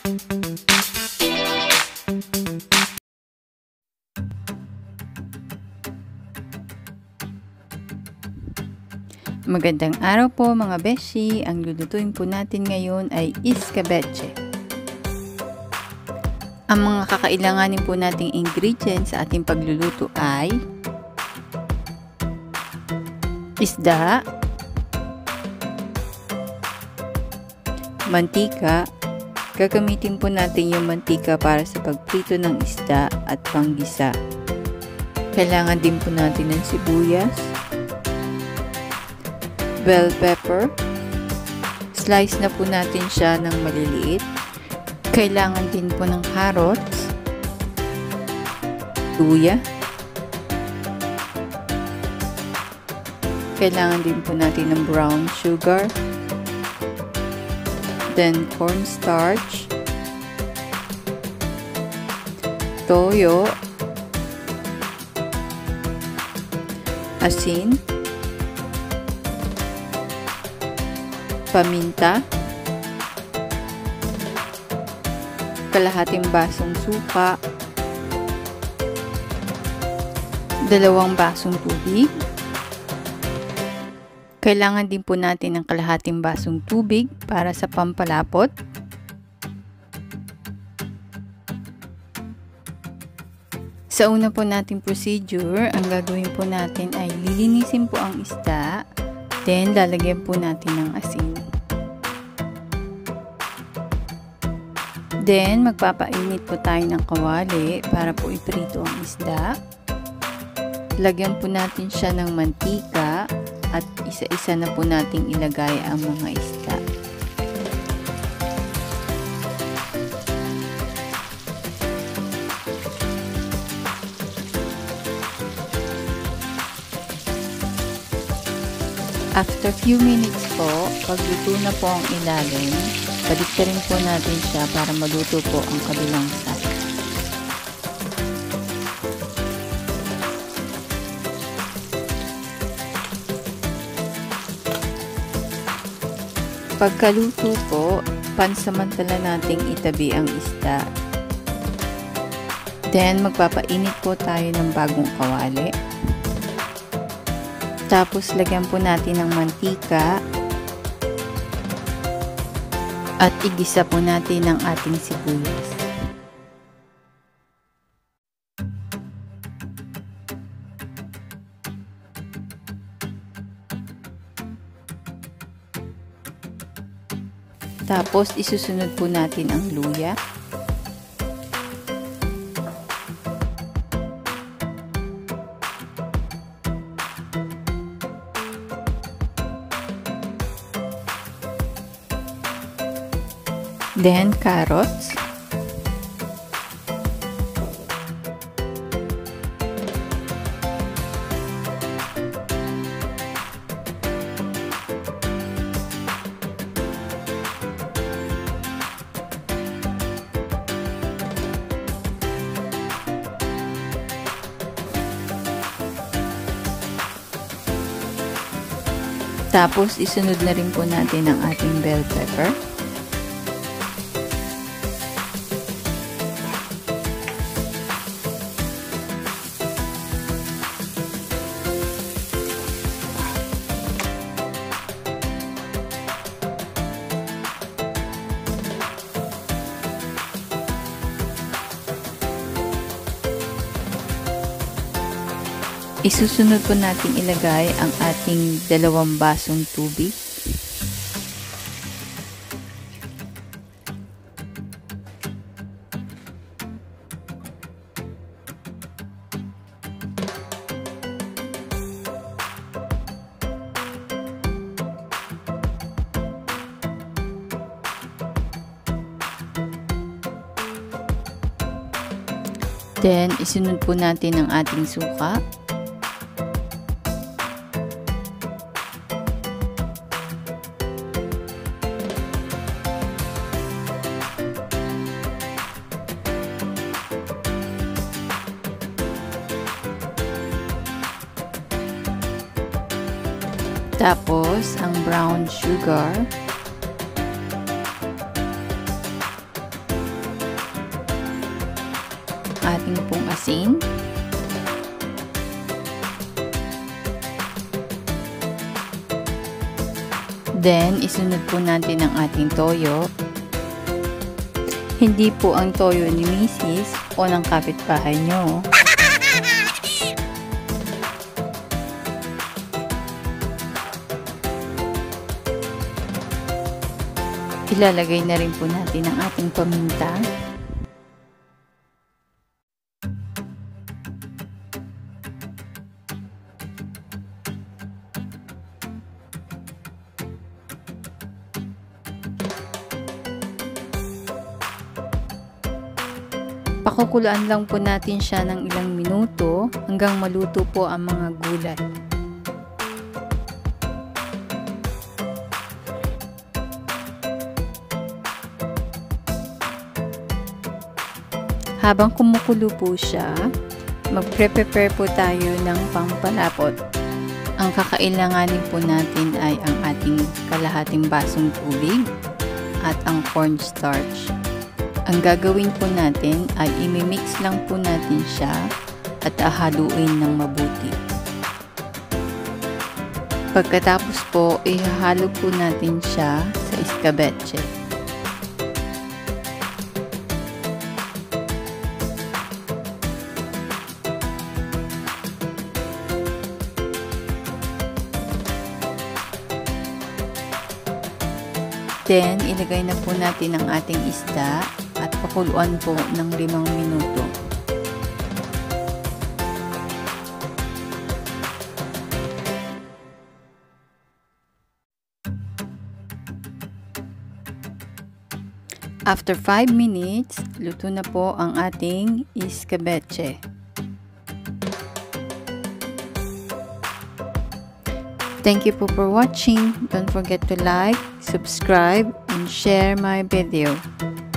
Magandang araw po mga beshi. Ang lulutuin po natin ngayon ay escabeche. Ang mga kakailanganin po nating ingredients sa ating pagluluto ay isda, mantika. Gagamitin po natin yung mantika para sa pagprito ng isda at panggisa. Kailangan din po natin ng sibuyas, bell pepper. Slice na po natin siya ng maliliit. Kailangan din po ng carrots, luya. Kailangan din po natin ng brown sugar, then cornstarch, toyo, asin, paminta, kalahating basong suka, 2 basong tubig. Kailangan din po natin ng kalahating basong tubig para sa pampalapot. Sa una po nating procedure, ang gagawin po natin ay lilinisin po ang isda. Then, lalagyan po natin ng asin. Then, magpapainit po tayo ng kawali para po iprito ang isda. Lagyan po natin siya ng mantika at isa-isa na po nating ilagay ang mga isda. After few minutes po, pag luto na po ang ilalim, baliktarin po natin siya para maluto po ang kabilang side. Pagkaluto po, pansamantala nating itabi ang isda. Then, magpapainit po tayo ng bagong kawali. Tapos, lagyan po natin ng mantika at igisa po natin ang ating sibuyas. Tapos, isusunod po natin ang luya. Then, carrots. Tapos, isunod na rin po natin ang ating bell pepper. Isusunod po natin ilagay ang ating 2 basong tubig. Then, isunod po natin ang ating suka. Tapos, ang brown sugar. ating pong asin. Then, isunod po natin ang ating toyo. Hindi po ang toyo ni Mrs. o ng kapitbahay nyo. Ilalagay na rin po natin ang ating paminta. Pakukulaan lang po natin siya ng ilang minuto hanggang maluto po ang mga gulay. Habang kumukulo po siya, magpre-prepare po tayo ng pampalapot. Ang kakailanganin po natin ay ang ating kalahating basong tubig at ang cornstarch. Ang gagawin po natin ay imimix lang po natin siya at hahaluin ng mabuti. Pagkatapos po, ihahalo po natin siya sa escabeche. Then, ilagay na po natin ang ating isda at pakuluan po ng 5 minuto. After 5 minutes, luto na po ang ating escabeche. Thank you po for watching. Don't forget to like, subscribe, and share my video.